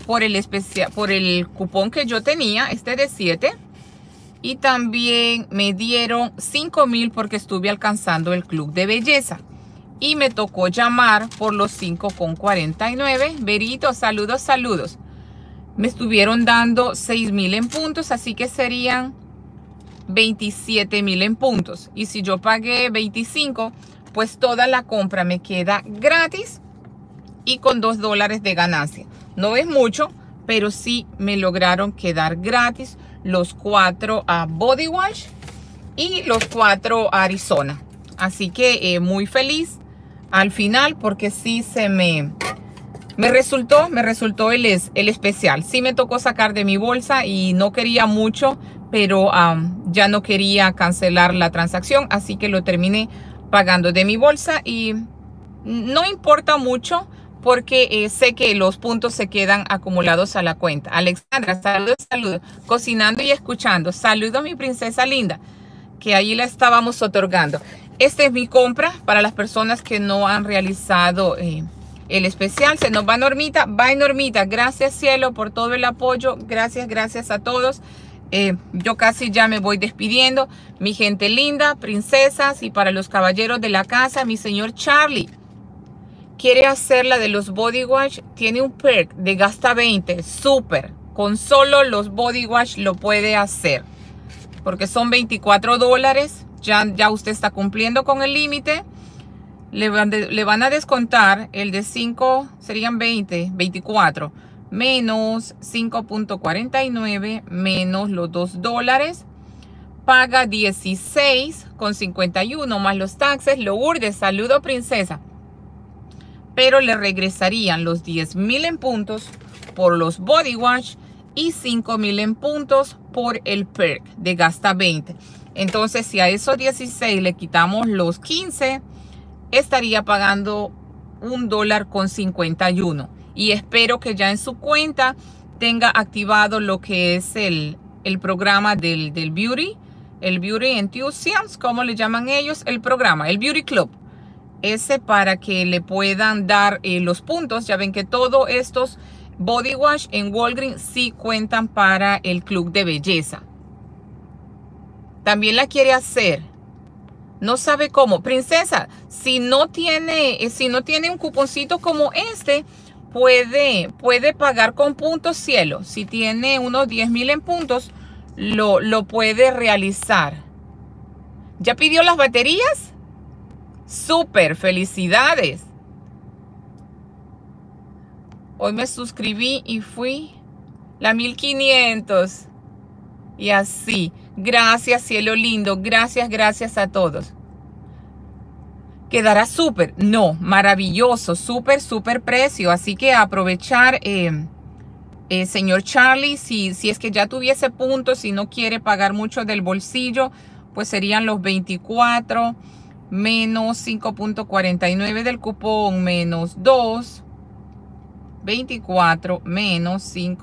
por el especial, por el cupón que yo tenía, este de 7. Y también me dieron 5,000 porque estuve alcanzando el club de belleza. Y me tocó llamar por los 5,49. Verito, saludos, saludos. Me estuvieron dando 6,000 en puntos, así que serían 27,000 en puntos. Y si yo pagué 25, pues toda la compra me queda gratis y con $2 de ganancia. No es mucho, pero sí me lograron quedar gratis los 4 a Body Wash y los 4 a Arizona. Así que muy feliz al final porque sí me resultó el especial. Sí me tocó sacar de mi bolsa y no quería mucho, pero ya no quería cancelar la transacción, así que lo terminé pagando de mi bolsa y no importa mucho porque sé que los puntos se quedan acumulados a la cuenta. Alexandra, saludos, saludos. Cocinando y escuchando. Saludos, mi princesa linda, que ahí la estábamos otorgando. Esta es mi compra para las personas que no han realizado el especial. Se nos va Normita. Bye, Normita. Gracias, cielo, por todo el apoyo. Gracias, gracias a todos. Yo casi ya me voy despidiendo. Mi gente linda, princesas, y para los caballeros de la casa, mi señor Charlie quiere hacer la de los body wash. Tiene un perk de gasta 20, súper. Con solo los body wash lo puede hacer. Porque son $24. Ya usted está cumpliendo con el límite. Le van a descontar el de 5, serían 24. Menos 5,49 menos los $2. Paga 16,51 más los taxes. Lourdes, saludo princesa. Pero le regresarían los 10,000 en puntos por los body wash y 5,000 en puntos por el perk de gasta 20. Entonces, si a esos 16 le quitamos los 15, estaría pagando $1.51. Y espero que ya en su cuenta tenga activado lo que es el programa del Beauty, el Beauty Enthusiasts, como le llaman ellos, el programa, el Beauty Club. Ese para que le puedan dar los puntos. Ya ven que todos estos body wash en Walgreens sí cuentan para el club de belleza. También la quiere hacer. No sabe cómo. Princesa, si no tiene un cuponcito como este, puede pagar con puntos, cielo. Si tiene unos 10,000 en puntos, lo puede realizar. ¿Ya pidió las baterías? Súper, felicidades. Hoy me suscribí y fui la 1500. Y así. Gracias, cielo lindo. Gracias, gracias a todos. ¿Quedará súper? No, maravilloso. Súper, súper precio. Así que aprovechar, señor Charlie, si es que ya tuviese puntos, si no quiere pagar mucho del bolsillo, pues serían los 24 menos 5,49 del cupón menos 2. 24 menos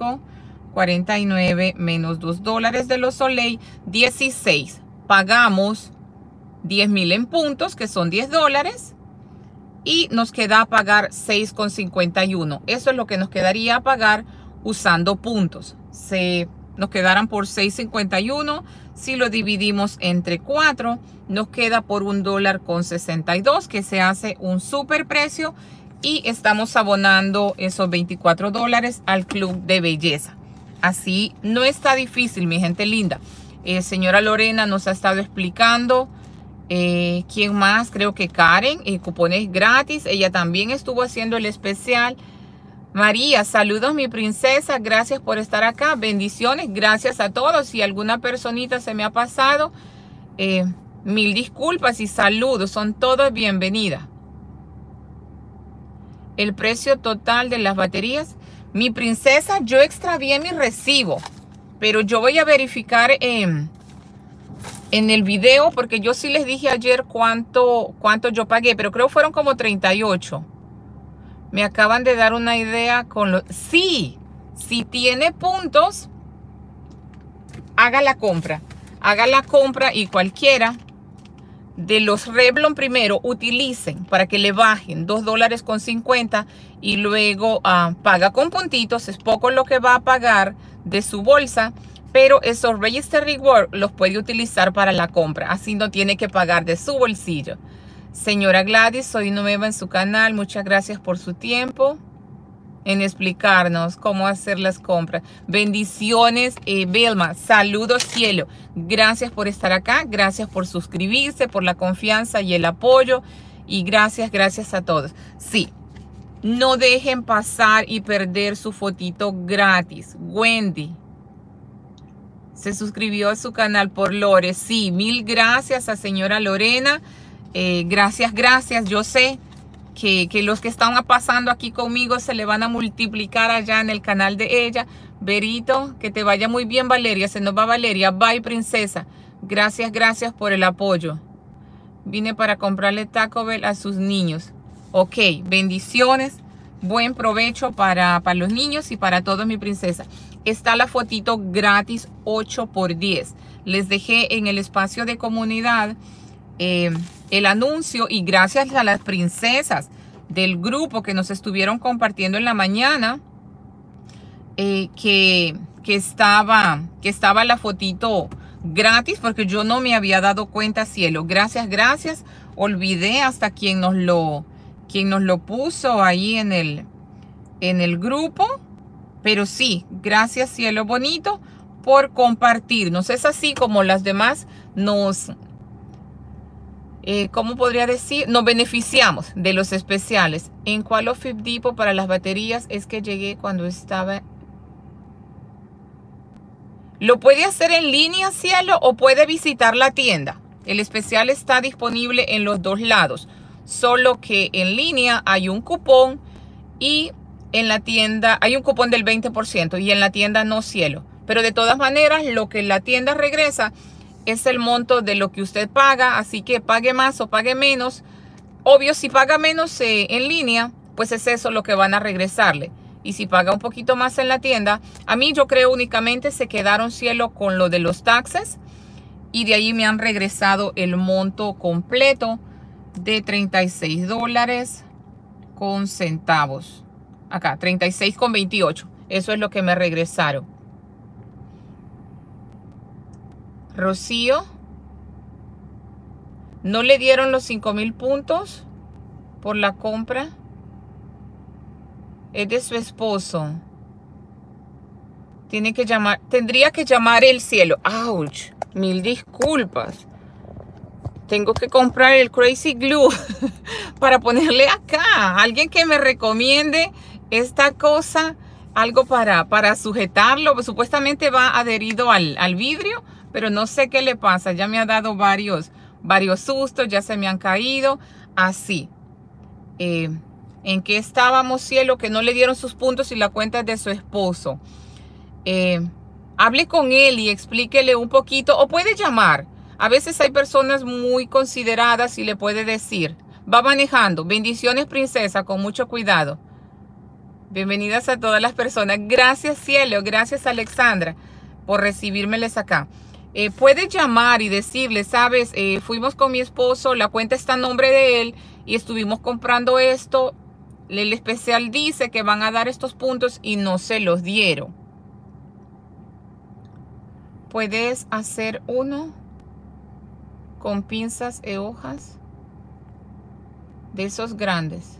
5,49 menos $2 de los Olay, 16. Pagamos 10,000 en puntos, que son $10. Y nos queda a pagar 6,51. Eso es lo que nos quedaría a pagar usando puntos. Nos quedarán por 6,51. Si lo dividimos entre 4, nos queda por $1.62, que se hace un super precio. Y estamos abonando esos $24 al club de belleza. Así no está difícil, mi gente linda. Señora Lorena nos ha estado explicando. ¿Quién más? Creo que Karen, cupones gratis. Ella también estuvo haciendo el especial. María, saludos mi princesa. Gracias por estar acá. Bendiciones. Gracias a todos. Si alguna personita se me ha pasado, mil disculpas y saludos. Son todos bienvenidas. El precio total de las baterías. Mi princesa, yo extravié mi recibo, pero yo voy a verificar en el video, porque yo sí les dije ayer cuánto yo pagué, pero creo que fueron como 38. Me acaban de dar una idea con los... Sí, si tiene puntos, haga la compra. Haga la compra y cualquiera de los Revlon primero utilicen para que le bajen $2.50 y luego paga con puntitos. Es poco lo que va a pagar de su bolsa, pero esos Register Reward los puede utilizar para la compra. Así no tiene que pagar de su bolsillo. Señora Gladys, soy nueva en su canal. Muchas gracias por su tiempo en explicarnos cómo hacer las compras. Bendiciones, Vilma. Saludos, cielo. Gracias por estar acá. Gracias por suscribirse, por la confianza y el apoyo. Y gracias a todos. Sí, no dejen pasar y perder su fotito gratis. Wendy se suscribió a su canal por Lore. Sí, mil gracias a señora Lorena. Gracias. Yo sé que los que están pasando aquí conmigo se le van a multiplicar allá en el canal de ella. Berito, que te vaya muy bien, Valeria. Se nos va Valeria. Bye, princesa. Gracias por el apoyo. Vine para comprarle Taco Bell a sus niños. Ok, bendiciones. Buen provecho para los niños y para todos, mi princesa. Está la fotito gratis 8x10. Les dejé en el espacio de comunidad el anuncio, y gracias a las princesas del grupo que nos estuvieron compartiendo en la mañana que estaba la fotito gratis, porque yo no me había dado cuenta, cielo. Gracias. Olvidé hasta quien nos lo puso ahí en el grupo. Pero sí, gracias, cielo bonito, por compartirnos. Es así como las demás nos, ¿cómo podría decir? Nos beneficiamos de los especiales. ¿En cuál Office Depot para las baterías? Es que llegué cuando estaba... Lo puede hacer en línea, cielo, o puede visitar la tienda. El especial está disponible en los dos lados. Solo que en línea hay un cupón y en la tienda hay un cupón del 20% y en la tienda no, cielo. Pero de todas maneras, lo que la tienda regresa es el monto de lo que usted paga. Así que pague más o pague menos. Obvio, si paga menos en línea, pues es eso lo que van a regresarle. Y si paga un poquito más en la tienda, a mí yo creo únicamente se quedaron, cielo, con lo de los taxes. Y de ahí me han regresado el monto completo de $36 con centavos. Acá, 36,28. Eso es lo que me regresaron. Rocío, ¿no le dieron los 5,000 puntos por la compra? Es de su esposo. Tiene que llamar, tendría que llamar el cielo. ¡Auch! Mil disculpas. Tengo que comprar el Crazy Glue para ponerle acá. Alguien que me recomiende esta cosa, algo para sujetarlo. Supuestamente va adherido al vidrio, pero no sé qué le pasa. Ya me ha dado varios sustos, ya se me han caído. Así. ¿En qué estábamos, cielo? Que no le dieron sus puntos y la cuenta es de su esposo. Hable con él y explíquele un poquito, o puede llamar. A veces hay personas muy consideradas y le puede decir. Va manejando. Bendiciones, princesa, con mucho cuidado. Bienvenidas a todas las personas. Gracias, cielo. Gracias, Alexandra, por recibírmeles acá. Puede llamar y decirle, sabes, fuimos con mi esposo, la cuenta está a nombre de él y estuvimos comprando esto. El especial dice que van a dar estos puntos y no se los dieron. Puedes hacer uno con pinzas y hojas de esos grandes.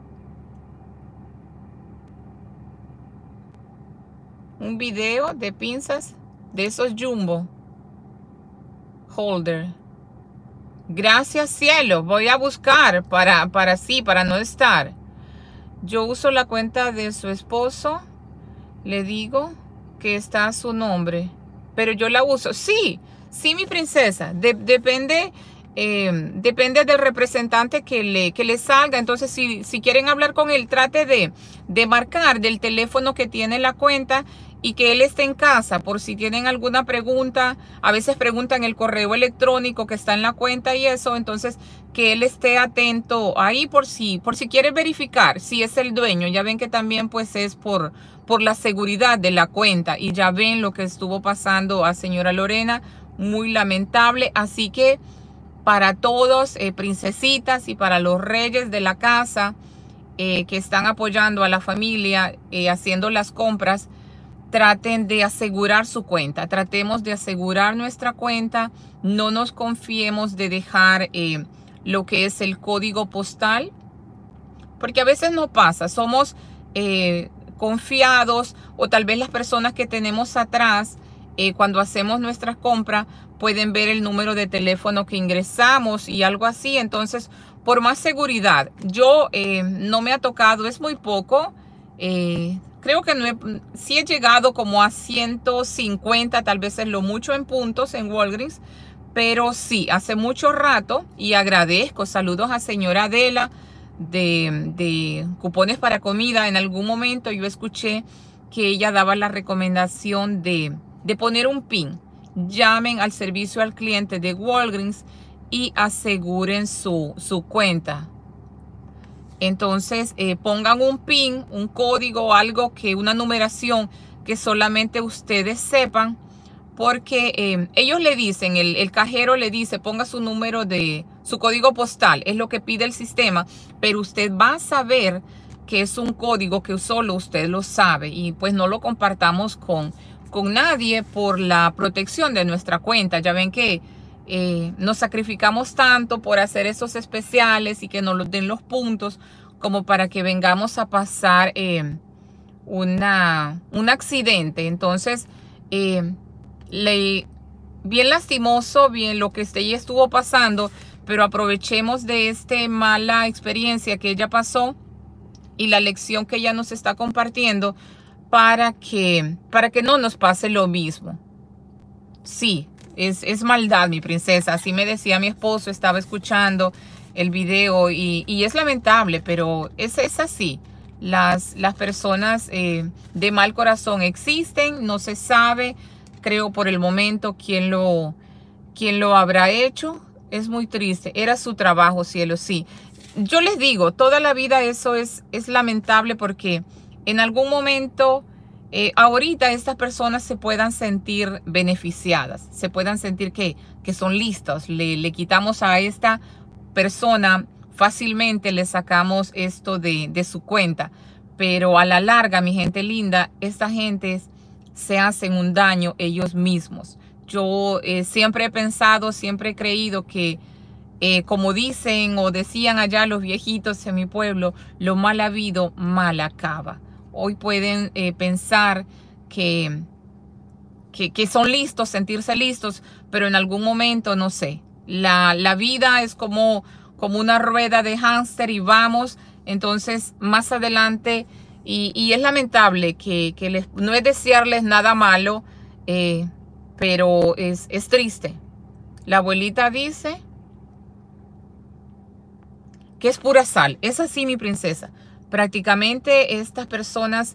Un video de pinzas de esos jumbo holder. Gracias, cielo. Voy a buscar para no estar. Yo uso la cuenta de su esposo. Le digo que está a su nombre, pero yo la uso. Sí, mi princesa. Depende del representante que le salga. Entonces, si quieren hablar con él, trate de marcar del teléfono que tiene la cuenta y que él esté en casa por si tienen alguna pregunta. A veces preguntan el correo electrónico que está en la cuenta y eso. Entonces, que él esté atento ahí por si quiere verificar si es el dueño. Ya ven que también pues es por la seguridad de la cuenta. Y ya ven lo que estuvo pasando a señora Lorena. Muy lamentable. Así que para todos, princesitas, y para los reyes de la casa que están apoyando a la familia haciendo las compras, traten de asegurar su cuenta. Tratemos de asegurar nuestra cuenta. No nos confiemos de dejar lo que es el código postal, porque a veces no pasa. Somos confiados, o tal vez las personas que tenemos atrás, cuando hacemos nuestras compras, pueden ver el número de teléfono que ingresamos y algo así. Entonces, por más seguridad, yo no me ha tocado, es muy poco. Creo que sí he llegado como a 150, tal vez es lo mucho en puntos en Walgreens, pero sí, hace mucho rato, y agradezco. Saludos a señora Adela de cupones para comida. En algún momento yo escuché que ella daba la recomendación de poner un PIN. Llamen al servicio al cliente de Walgreens y aseguren su cuenta. Entonces pongan un PIN, un código, algo, que una numeración que solamente ustedes sepan, porque ellos le dicen, el cajero le dice, ponga su número su código postal, es lo que pide el sistema, pero usted va a saber que es un código que solo usted lo sabe, y pues no lo compartamos con nadie por la protección de nuestra cuenta. Ya ven que nos sacrificamos tanto por hacer esos especiales y que nos den los puntos, como para que vengamos a pasar un accidente. Entonces, bien lastimoso, bien lo que ella estuvo pasando, pero aprovechemos de esta mala experiencia que ella pasó y la lección que ella nos está compartiendo, para que no nos pase lo mismo. Sí, es maldad, mi princesa. Así me decía mi esposo, estaba escuchando el video, y es lamentable, pero es así. Las personas de mal corazón existen, no se sabe, creo por el momento, quién lo habrá hecho. Es muy triste, era su trabajo, cielo, sí. Yo les digo, toda la vida eso es lamentable, porque en algún momento, ahorita estas personas se puedan sentir beneficiadas, se puedan sentir que son listos. Le quitamos a esta persona fácilmente, le sacamos esto de su cuenta, pero a la larga, mi gente linda, esta gente se hacen un daño ellos mismos. Yo siempre he pensado, siempre he creído que como dicen o decían allá los viejitos en mi pueblo, lo mal habido, mal acaba. Hoy pueden pensar que son listos, sentirse listos, pero en algún momento, no sé, la vida es como una rueda de hámster, y vamos. Entonces, más adelante, y es lamentable que no es desearles nada malo, pero es triste. La abuelita dice que es pura sal. Es así, mi princesa. Prácticamente estas personas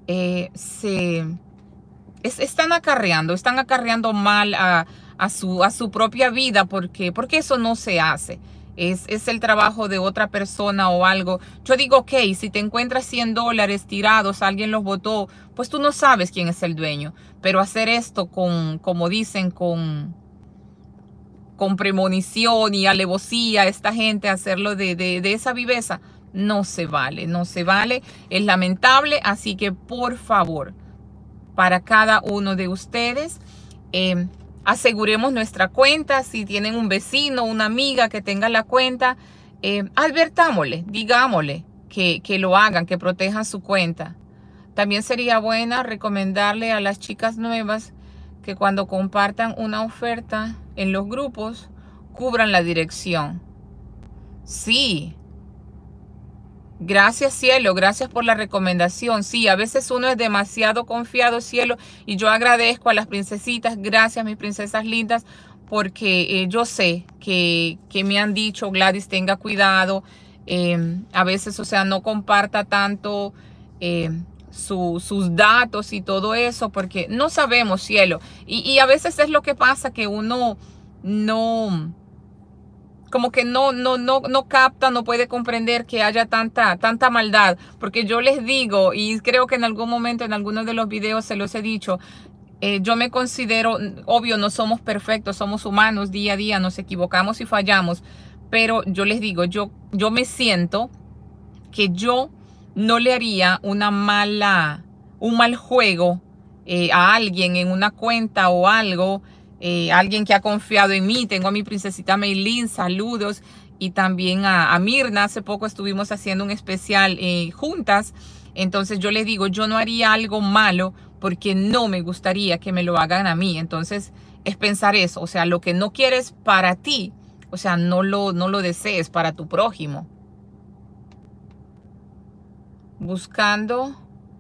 están acarreando mal a su propia vida, porque eso no se hace. Es el trabajo de otra persona o algo. Yo digo, ok, si te encuentras $100 tirados, alguien los botó, pues tú no sabes quién es el dueño. Pero hacer esto como dicen, con premonición y alevosía, esta gente hacerlo de esa viveza, no se vale, no se vale. Es lamentable, así que por favor, para cada uno de ustedes, aseguremos nuestra cuenta. Si tienen un vecino, una amiga que tenga la cuenta, advertámosle, digámosle que lo hagan, que protejan su cuenta. También sería buena recomendarle a las chicas nuevas que cuando compartan una oferta en los grupos, cubran la dirección. Sí. Gracias, cielo, gracias por la recomendación. Sí, a veces uno es demasiado confiado, cielo, y yo agradezco a las princesitas. Gracias, mis princesas lindas, porque yo sé que me han dicho, Gladys, tenga cuidado. A veces, o sea, no comparta tanto sus datos y todo eso, porque no sabemos, cielo. Y a veces es lo que pasa, que uno como que no capta, no puede comprender que haya tanta maldad. Porque yo les digo, y creo que en algún momento en algunos de los videos se los he dicho, Yo me considero, obvio, no somos perfectos, somos humanos, día a día nos equivocamos y fallamos, pero yo les digo, yo me siento que yo no le haría un mal juego a alguien en una cuenta o algo, alguien que ha confiado en mí. Tengo a mi princesita Meilín, saludos, y también a Mirna. Hace poco estuvimos haciendo un especial juntas. Entonces yo les digo, yo no haría algo malo porque no me gustaría que me lo hagan a mí. Entonces es pensar eso, o sea, lo que no quieres para ti, o sea, no lo desees para tu prójimo. Buscando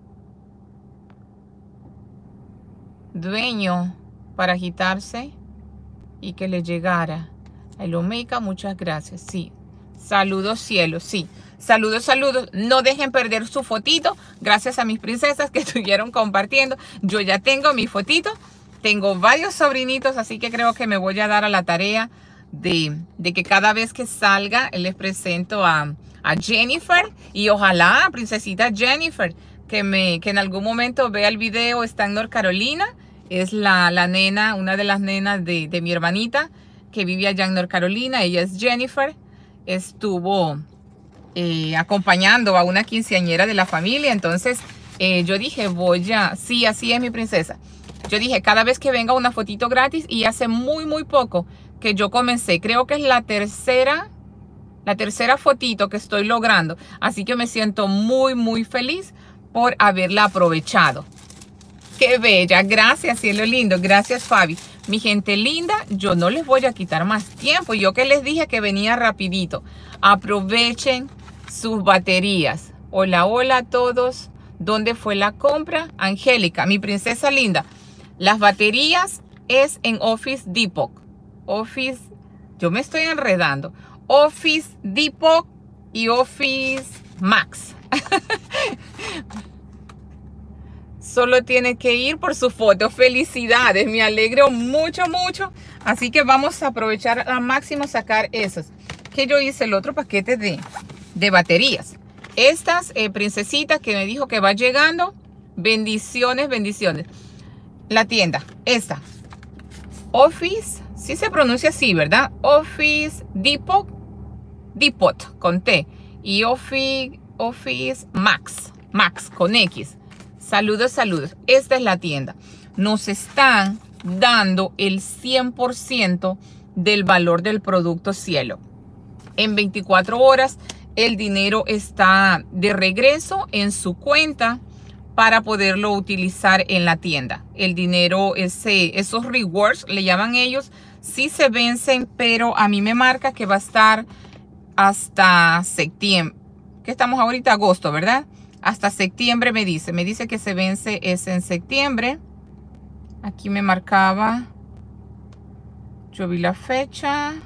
dueño para agitarse y que le llegara. El Omega, muchas gracias. Sí. Saludos, cielo. Sí. Saludos, saludos. No dejen perder su fotito. Gracias a mis princesas que estuvieron compartiendo. Yo ya tengo mi fotito. Tengo varios sobrinitos, así que creo que me voy a dar a la tarea de que cada vez que salga les presento a Jennifer, y ojalá, princesita Jennifer, que en algún momento vea el video. Está en North Carolina. Es la nena, una de las nenas de mi hermanita que vive allá en North Carolina. Ella es Jennifer. Estuvo acompañando a una quinceañera de la familia. Entonces yo dije, sí, así es mi princesa. Yo dije, cada vez que venga una fotito gratis, y hace muy poco que yo comencé. Creo que es la tercera fotito que estoy logrando. Así que me siento muy feliz por haberla aprovechado. ¡Qué bella! Gracias, cielo lindo. Gracias, Fabi. Mi gente linda, yo no les voy a quitar más tiempo. Yo que les dije que venía rapidito. Aprovechen sus baterías. Hola, hola a todos. ¿Dónde fue la compra? Angélica, mi princesa linda. Las baterías es en Office Depot. Yo me estoy enredando. Office Depot y Office Max. Solo tiene que ir por su foto. Felicidades, me alegro mucho. Así que vamos a aprovechar al máximo sacar esos. Que yo hice el otro paquete de baterías. Estas princesitas que me dijo que va llegando. Bendiciones. La tienda, esta. Office, sí se pronuncia así, ¿verdad? Office Depot con T. Y Office Max con X. Saludos. Esta es la tienda. Nos están dando el 100% del valor del producto, cielo. En 24 horas el dinero está de regreso en su cuenta para poderlo utilizar en la tienda. El dinero, esos rewards, le llaman ellos, sí se vencen, pero a mí me marca que va a estar hasta septiembre. Que estamos ahorita, agosto, ¿verdad? Hasta septiembre me dice que se vence es en septiembre. Aquí me marcaba, yo vi la fecha,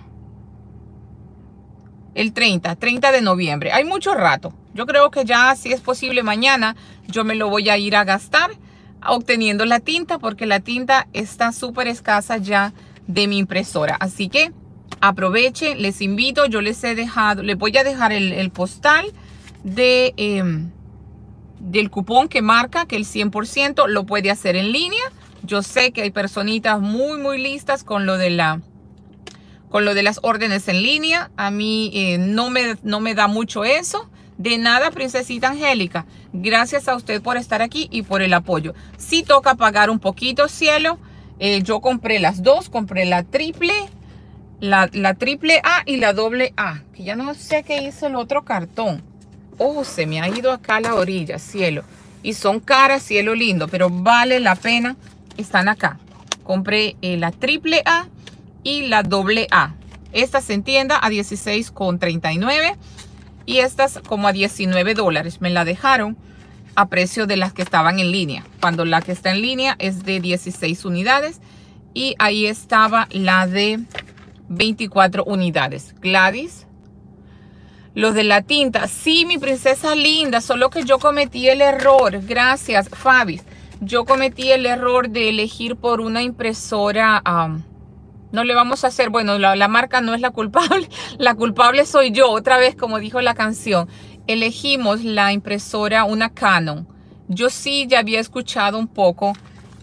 el 30 de noviembre. Hay mucho rato. Yo creo que ya, si es posible, mañana yo me lo voy a ir a gastar obteniendo la tinta, porque la tinta está súper escasa ya de mi impresora. Así que aprovechen, les invito. Yo les voy a dejar el postal del cupón que marca que el 100% lo puede hacer en línea. Yo sé que hay personitas muy listas con lo de las órdenes en línea. A mí no me da mucho eso. De nada, princesita Angélica. Gracias a usted por estar aquí y por el apoyo. Sí toca pagar un poquito, cielo. Yo compré las dos. Compré la triple A y la AA. Que ya no sé qué hizo el otro cartón. Oh, se me ha ido acá a la orilla, cielo. Y son caras, cielo lindo, pero vale la pena. Están acá. Compré la AAA y la AA. Estas en tienda a $16.39 y estas como a $19. Me la dejaron a precio de las que estaban en línea. Cuando la que está en línea es de 16 unidades. Y ahí estaba la de 24 unidades. Gladys. Los de la tinta. Sí, mi princesa linda. Solo que yo cometí el error. Gracias, Fabi. Yo cometí el error de elegir por una impresora. No le vamos a hacer. Bueno, la marca no es la culpable. La culpable soy yo. Otra vez, como dijo la canción. Elegimos la impresora, una Canon. Yo sí ya había escuchado un poco,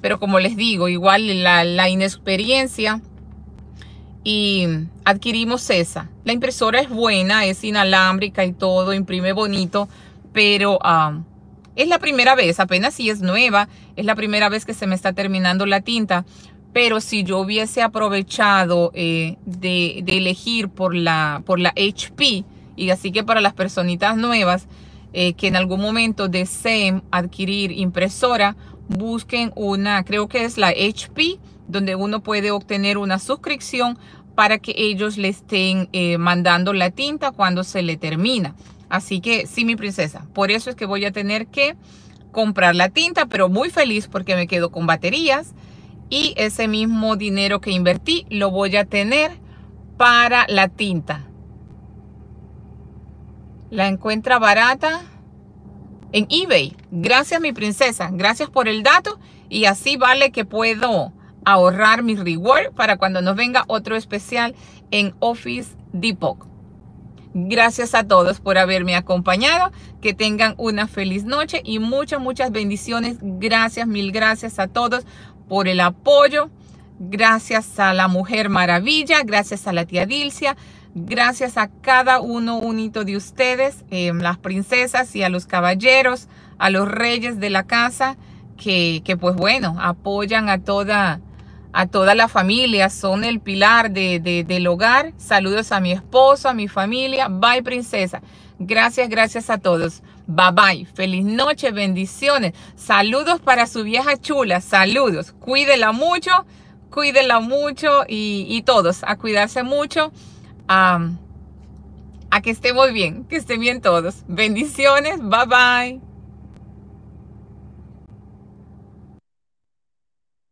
pero como les digo, igual la inexperiencia, y adquirimos esa. La impresora es buena, es inalámbrica y todo, imprime bonito, pero es la primera vez, apenas si es nueva, es la primera vez que se me está terminando la tinta. Pero si yo hubiese aprovechado de elegir por la HP, y así que para las personitas nuevas que en algún momento deseen adquirir impresora, busquen una, creo que es la HP, donde uno puede obtener una suscripción para que ellos le estén mandando la tinta cuando se le termina. Así que sí, mi princesa, por eso es que voy a tener que comprar la tinta, pero muy feliz porque me quedo con baterías y ese mismo dinero que invertí lo voy a tener para la tinta. La encuentra barata en eBay. Gracias, mi princesa. Gracias por el dato. Y así vale que puedo ahorrar mi reward para cuando nos venga otro especial en Office Depot. Gracias a todos por haberme acompañado. Que tengan una feliz noche y muchas bendiciones. Gracias, mil gracias a todos por el apoyo. Gracias a la Mujer Maravilla. Gracias a la tía Dilcia. Gracias a cada unito de ustedes, las princesas y a los caballeros, a los reyes de la casa, que pues bueno, apoyan a toda la familia, son el pilar del hogar. Saludos a mi esposo, a mi familia. Bye, princesa. Gracias a todos. Bye, bye. Feliz noche, bendiciones. Saludos para su vieja chula. Saludos. Cuídela mucho y todos a cuidarse mucho. A que estemos bien, que estén bien todos. Bendiciones. Bye, bye.